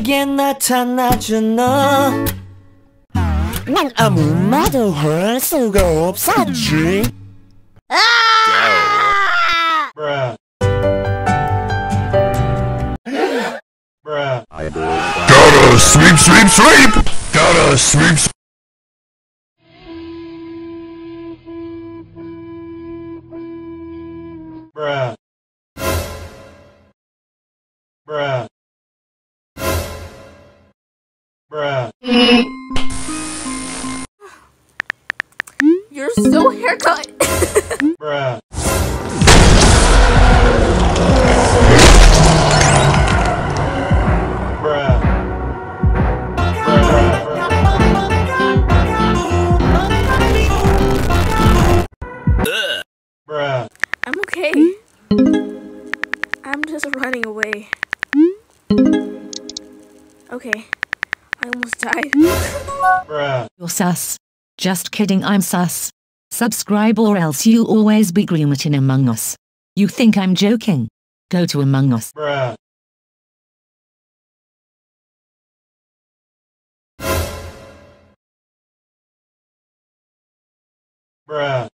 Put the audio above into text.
갑자기 나타나준 너. 난 아무 말도 할 수가 없었지. Gotta sweep, sweep, sweep! Gotta sweep, sweep! Bruh. Bruh. Bruh. You're so haircut. Bruh. Bruh. Bruh. I'm okay. I'm just running away. Okay. I almost died. Bruh. You're sus. Just kidding, I'm sus. Subscribe or else you always be groomed in Among Us. You think I'm joking? Go to Among Us. Bruh. Bruh.